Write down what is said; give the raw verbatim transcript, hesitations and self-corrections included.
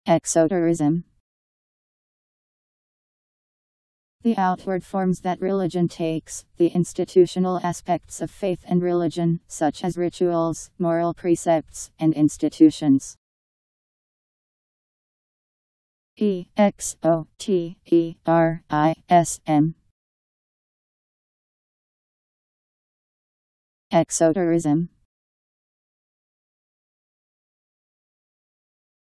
Exoterism. The outward forms that religion takes, the institutional aspects of faith and religion, such as rituals, moral precepts, and institutions. E X O T E R I S M. Exoterism.